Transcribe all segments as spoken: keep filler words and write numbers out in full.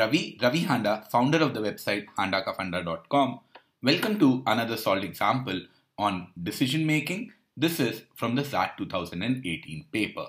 Ravi, Ravi Handa, founder of the website handa ka funda dot com. Welcome to another solved example on decision making. This is from the X A T two thousand eighteen paper.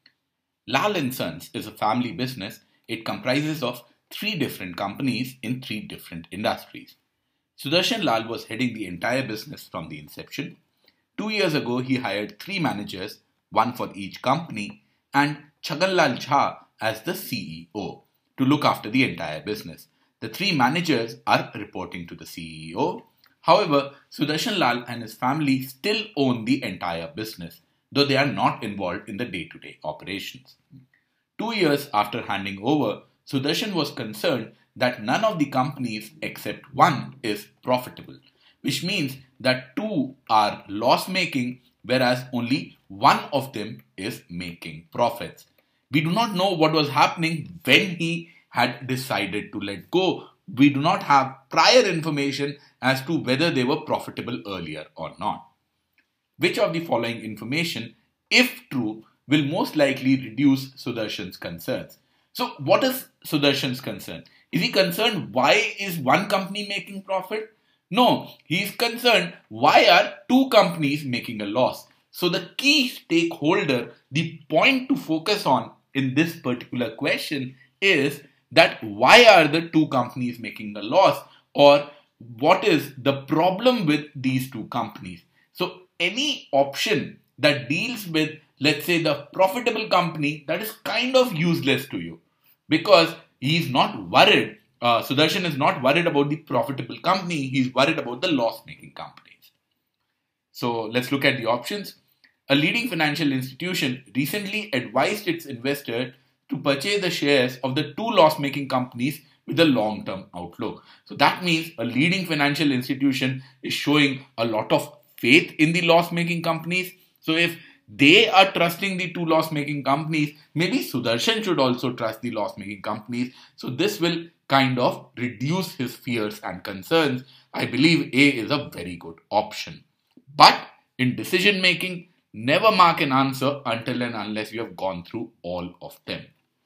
Lal Sons is a family business. It comprises of three different companies in three different industries. Sudarshan Lal was heading the entire business from the inception. Two years ago, he hired three managers, one for each company, and Chhaganlal Jha as the C E O to look after the entire business. The three managers are reporting to the C E O. However, Sudarshan Lal and his family still own the entire business, though they are not involved in the day-to-day operations. Two years after handing over, Sudarshan was concerned that none of the companies except one is profitable, which means that two are loss-making, whereas only one of them is making profits. We do not know what was happening when he had decided to let go. We do not have prior information as to whether they were profitable earlier or not. Which of the following information, if true, will most likely reduce Sudarshan's concerns? So what is Sudarshan's concern? Is he concerned why is one company making profit? No, he is concerned why are two companies making a loss. So the key stakeholder, the point to focus on in this particular question is that why are the two companies making a loss, or what is the problem with these two companies. So any option that deals with, let's say, the profitable company, that is kind of useless to you because he is not worried. Uh, Sudarshan is not worried about the profitable company. He is worried about the loss-making companies. So let's look at the options. A leading financial institution recently advised its investor to purchase the shares of the two loss-making companies with a long-term outlook. So that means a leading financial institution is showing a lot of faith in the loss-making companies. So if they are trusting the two loss-making companies, maybe Sudarshan should also trust the loss-making companies. So this will kind of reduce his fears and concerns. I believe A is a very good option. But in decision making, never mark an answer until and unless you have gone through all of them.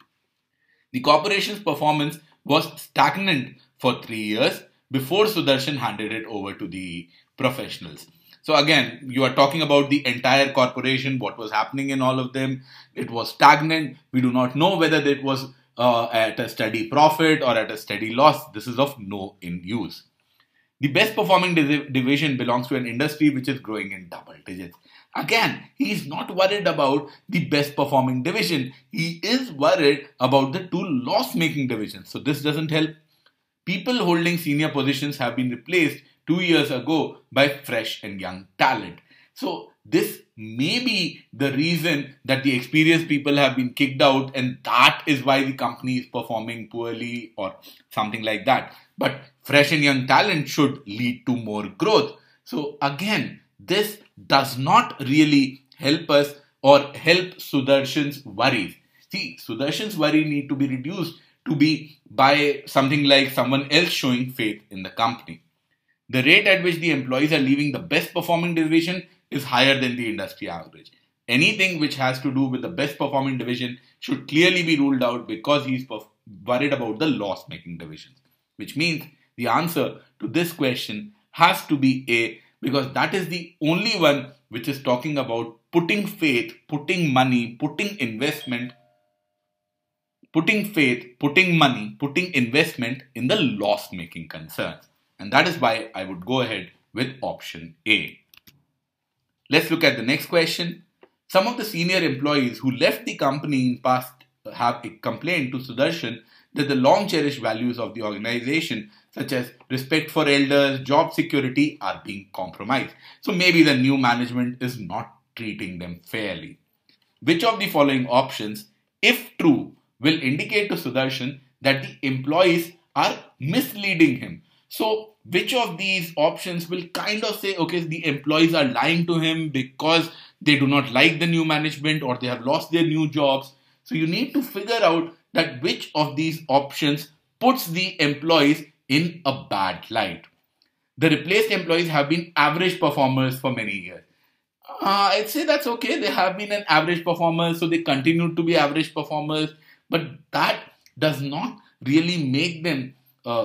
The corporation's performance was stagnant for three years before Sudarshan handed it over to the professionals. So again, you are talking about the entire corporation, what was happening in all of them. It was stagnant. We do not know whether it was uh, at a steady profit or at a steady loss. This is of no in use. The best performing division belongs to an industry which is growing in double digits. Again, he is not worried about the best performing division. He is worried about the two loss-making divisions. So this doesn't help. People holding senior positions have been replaced two years ago by fresh and young talent. So this may be the reason that the experienced people have been kicked out, and that is why the company is performing poorly or something like that. But fresh and young talent should lead to more growth. So again, this does not really help us or help Sudarshan's worries. See, Sudarshan's worry need to be reduced to be by something like someone else showing faith in the company. The rate at which the employees are leaving the best performing division is higher than the industry average. Anything which has to do with the best performing division should clearly be ruled out because he's worried about the loss making divisions. Which means the answer to this question has to be A, because that is the only one which is talking about putting faith, putting money, putting investment, putting faith, putting money, putting investment in the loss-making concerns. And that is why I would go ahead with option A. Let's look at the next question. Some of the senior employees who left the company in past have complained to Sudarshan that the long-cherished values of the organization, such as respect for elders, job security, are being compromised. So maybe the new management is not treating them fairly. Which of the following options, if true, will indicate to Sudarshan that the employees are misleading him? So which of these options will kind of say, okay, the employees are lying to him because they do not like the new management or they have lost their new jobs? So you need to figure out that which of these options puts the employees in a bad light. The replaced employees have been average performers for many years. Uh, I'd say that's okay. They have been an average performer, so they continue to be average performers. But that does not really make them, uh,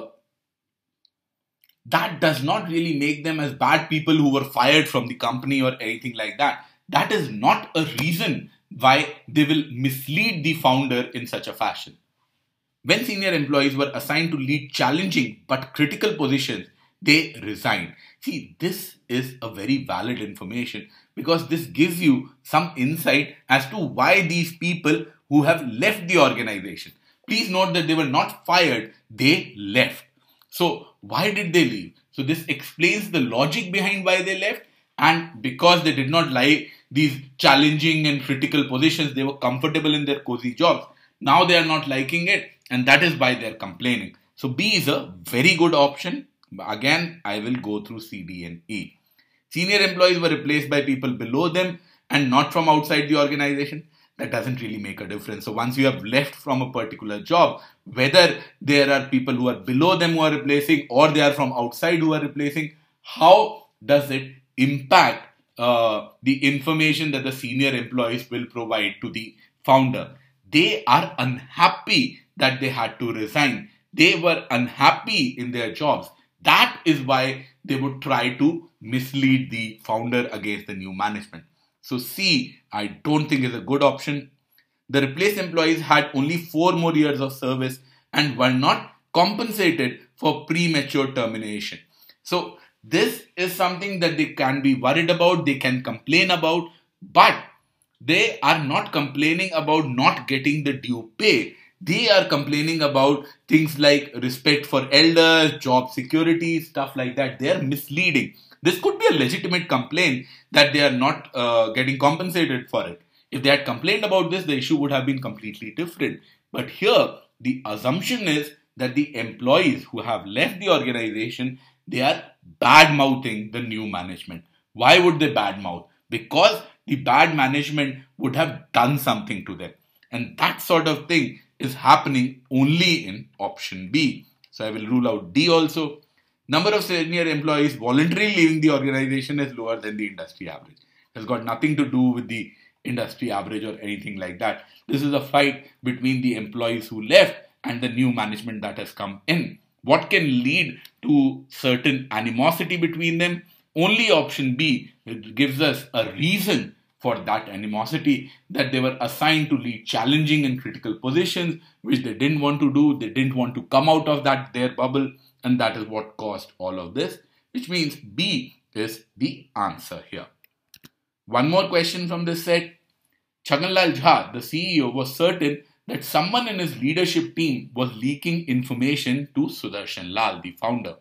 that does not really make them as bad people who were fired from the company or anything like that. That is not a reason why they will mislead the founder in such a fashion. When senior employees were assigned to lead challenging but critical positions, they resigned. See, this is a very valid information because this gives you some insight as to why these people who have left the organization. Please note that they were not fired, they left. So, why did they leave? So, this explains the logic behind why they left, and because they did not like these challenging and critical positions, they were comfortable in their cozy jobs. Now they are not liking it, and that is why they are complaining. So, B is a very good option. Again, I will go through C, D, and E. Senior employees were replaced by people below them and not from outside the organization. That doesn't really make a difference. So once you have left from a particular job, whether there are people who are below them who are replacing or they are from outside who are replacing, how does it impact uh, the information that the senior employees will provide to the founder? They are unhappy that they had to resign. They were unhappy in their jobs. That is why they would try to mislead the founder against the new management. So C, I don't think is a good option. The replaced employees had only four more years of service and were not compensated for premature termination. So this is something that they can be worried about, they can complain about, but they are not complaining about not getting the due pay. They are complaining about things like respect for elders, job security, stuff like that. They are misleading. This could be a legitimate complaint that they are not uh, getting compensated for it. If they had complained about this, the issue would have been completely different. But here, the assumption is that the employees who have left the organization, they are bad-mouthing the new management. Why would they bad-mouth? Because the bad management would have done something to them. And that sort of thing is happening only in option B. So I will rule out D also. Number of senior employees voluntarily leaving the organization is lower than the industry average. It has got nothing to do with the industry average or anything like that. This is a fight between the employees who left and the new management that has come in. What can lead to certain animosity between them? Only option B gives us a reason for that animosity, that they were assigned to lead challenging and critical positions, which they didn't want to do. They didn't want to come out of that their bubble, and that is what caused all of this, which means B is the answer here. One more question from this set. Chhaganlal Jha, the C E O, was certain that someone in his leadership team was leaking information to Sudarshan Lal, the founder.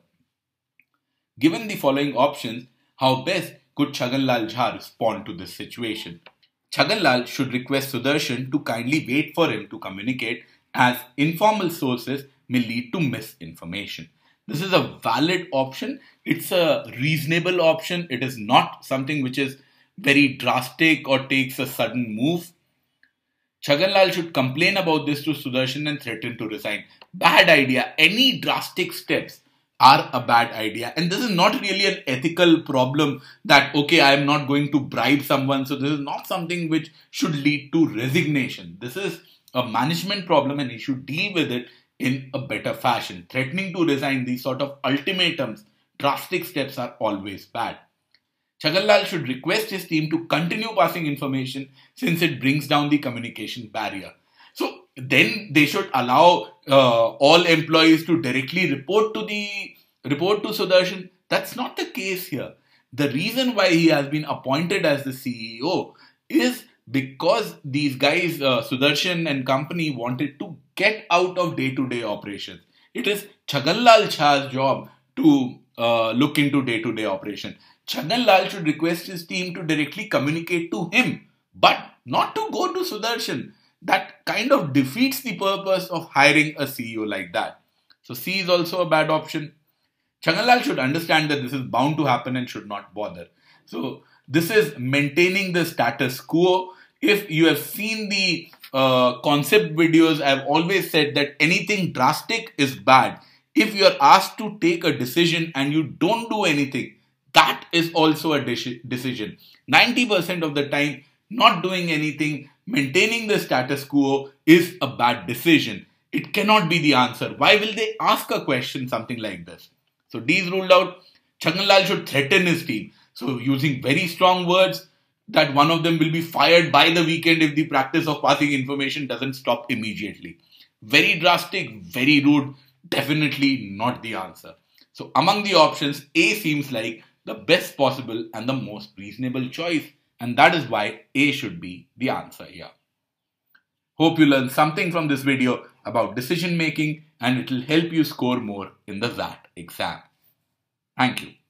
Given the following options, how best could Chhaganlal Jha respond to this situation? Chhaganlal should request Sudarshan to kindly wait for him to communicate, as informal sources may lead to misinformation. This is a valid option. It's a reasonable option. It is not something which is very drastic or takes a sudden move. Chhaganlal should complain about this to Sudarshan and threaten to resign. Bad idea. Any drastic steps are a bad idea. And this is not really an ethical problem that, okay, I am not going to bribe someone. So this is not something which should lead to resignation. This is a management problem and he should deal with it in a better fashion. Threatening to resign, these sort of ultimatums, drastic steps are always bad. Chhaganlal should request his team to continue passing information since it brings down the communication barrier. So then they should allow uh, all employees to directly report to the report to Sudarshan. That's not the case here. The reason why he has been appointed as the C E O is because these guys, uh, Sudarshan and company, wanted to get out of day-to-day operations. It is Chhaganlal Jha's job to uh, look into day-to-day operation. Chhaganlal should request his team to directly communicate to him, but not to go to Sudarshan. That kind of defeats the purpose of hiring a C E O like that. So C is also a bad option. Chhaganlal should understand that this is bound to happen and should not bother. So this is maintaining the status quo. If you have seen the uh, concept videos, I've always said that anything drastic is bad. If you are asked to take a decision and you don't do anything, that is also a de- decision. ninety percent of the time, not doing anything, maintaining the status quo is a bad decision. It cannot be the answer. Why will they ask a question something like this? So D is ruled out. Chhaganlal should threaten his team. So using very strong words that one of them will be fired by the weekend if the practice of passing information doesn't stop immediately. Very drastic, very rude, definitely not the answer. So among the options, A seems like the best possible and the most reasonable choice. And that is why A should be the answer here. Hope you learned something from this video about decision making and it will help you score more in the X A T exam. Thank you.